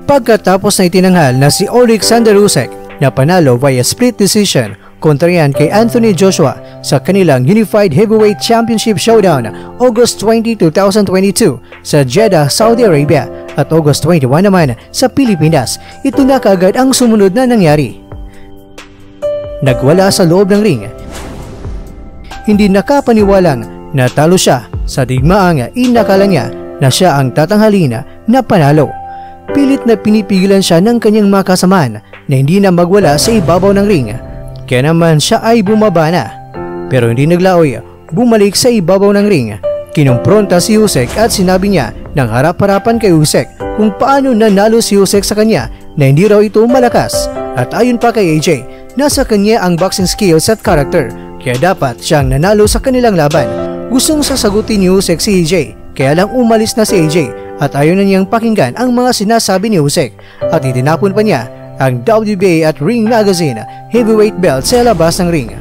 Pagkatapos na itinanghal na si Alexander Usyk na panalo via split decision kontra yan kay Anthony Joshua sa kanilang Unified Heavyweight Championship Showdown August 20, 2022 sa Jeddah, Saudi Arabia at August 21 naman sa Pilipinas. Ito na kaagad ang sumunod na nangyari. Nagwala sa loob ng ring. Hindi nakapaniwalang natalo siya sa digmaang inakala niya na siya ang tatanghalin na panalo. Pilit na pinipigilan siya ng kanyang makasamaan na hindi na magwala sa ibabaw ng ring. Kaya naman siya ay bumaba na. Pero hindi naglaoy, bumalik sa ibabaw ng ring. Kinumpronta si Usyk at sinabi niya ng harap-harapan kay Usyk kung paano nanalo si Usyk sa kanya na hindi raw ito malakas. At ayon pa kay AJ, nasa kanya ang boxing skills at character, kaya dapat siyang nanalo sa kanilang laban. Gustong sasagutin ni Usyk si AJ, kaya lang umalis na si AJ at ayaw na niyang pakinggan ang mga sinasabi ni Usyk at itinapon pa niya ang WBA at Ring Magazine heavyweight belt sa labas ng ring.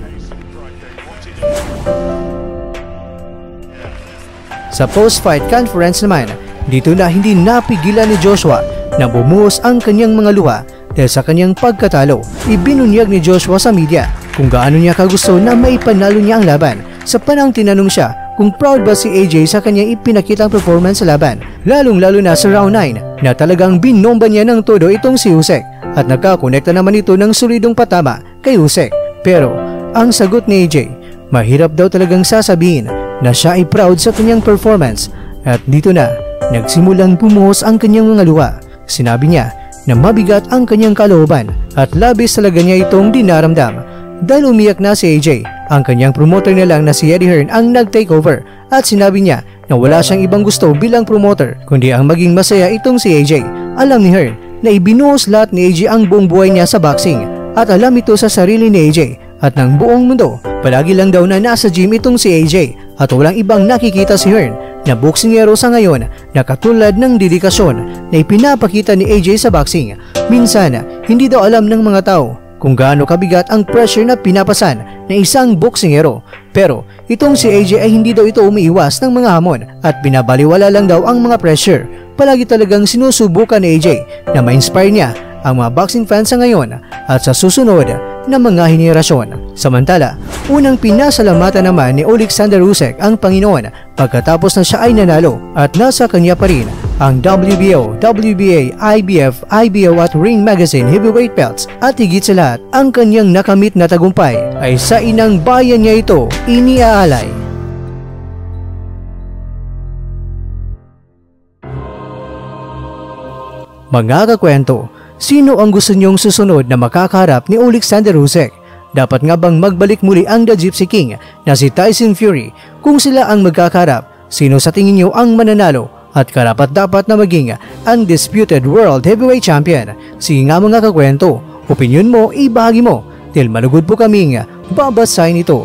Sa post-fight conference naman, dito na hindi napigilan ni Joshua na bumuhos ang kanyang mga luha dahil sa kanyang pagkatalo. Ibinunyag ni Joshua sa media kung gaano niya kagusto na maipanalo niya ang laban. Sa panang tinanong siya kung proud ba si AJ sa kanyang ipinakitang performance sa laban, lalong-lalo na sa round 9 na talagang binomba niya ng todo itong si Usyk at nagkakonekta naman ito ng solidong patama kay Usyk. Pero ang sagot ni AJ, mahirap daw talagang sasabihin na siya ay proud sa kanyang performance at dito na nagsimulang bumuhos ang kanyang mga luha. Sinabi niya na mabigat ang kanyang kalooban at labis talaga niya itong dinaramdam. Dahil umiyak na si AJ, ang kanyang promoter na lang na si Eddie Hearn ang nag-takeover at sinabi niya na wala siyang ibang gusto bilang promoter kundi ang maging masaya itong si AJ. Alam ni Hearn na ibinuhos lahat ni AJ ang buong buhay niya sa boxing at alam ito sa sarili ni AJ at ng buong mundo. Palagi lang daw na nasa gym itong si AJ at walang ibang nakikita si Hearn na boksingero sa ngayon na katulad ng dedikasyon na ipinapakita ni AJ sa boxing. Minsan, hindi daw alam ng mga tao kung gaano kabigat ang pressure na pinapasan ng isang boksingero. Pero itong si AJ ay hindi daw ito umiiwas ng mga hamon at binabaliwala lang daw ang mga pressure. Palagi talagang sinusubukan ni AJ na ma-inspire niya ang mga boxing fans sa ngayon at sa susunod na mga henerasyon. Samantala, unang pinasalamatan naman ni Alexander Usyk ang Panginoon pagkatapos na siya ay nanalo at nasa kanya pa rin ang WBO, WBA, IBF, IBO at Ring Magazine heavyweight belts at higit sa lahat, ang kanyang nakamit na tagumpay ay sa inang bayan niya ito iniaalay. Mga kakwento, sino ang gusto niyong susunod na makakaharap ni Alexander Usyk? Dapat nga bang magbalik muli ang The Gypsy King na si Tyson Fury? Kung sila ang magkakarap, sino sa tingin niyo ang mananalo at karapat-dapat na maging undisputed world heavyweight champion? Sige nga mga kakwento, opinion mo, ibahagi mo dahil malugod po kaming babasahin ito.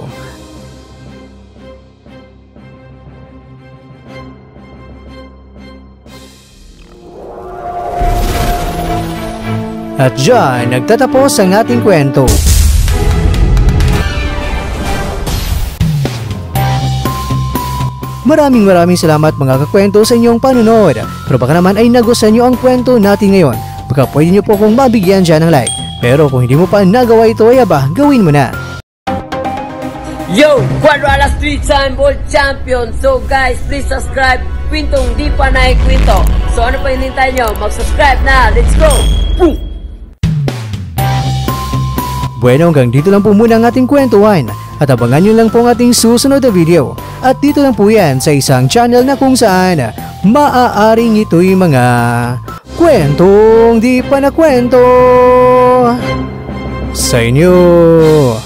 At dyan, nagtatapos ang ating kwento. Maraming salamat mga kakwento sa inyong panunood. Pero baka naman ay nagustuhan nyo ang kwento natin ngayon. Baka pwede nyo po kong mabigyan dyan ng like. Pero kung hindi mo pa nagawa ito ay aba, gawin mo na. Yo! Cuadro Alas Street Time World Champion! So guys, please subscribe. Kwentong di pa naikwento. So ano pa hinintay nyo? Mag-subscribe na! Let's go! Boom! Bueno, hanggang dito lang po muna ang ating kwentuhan at abangan nyo lang po ang ating susunod na video. At dito lang po yan sa isang channel na kung saan maaaring ito'y mga kwentong di pa na kwento sa inyo.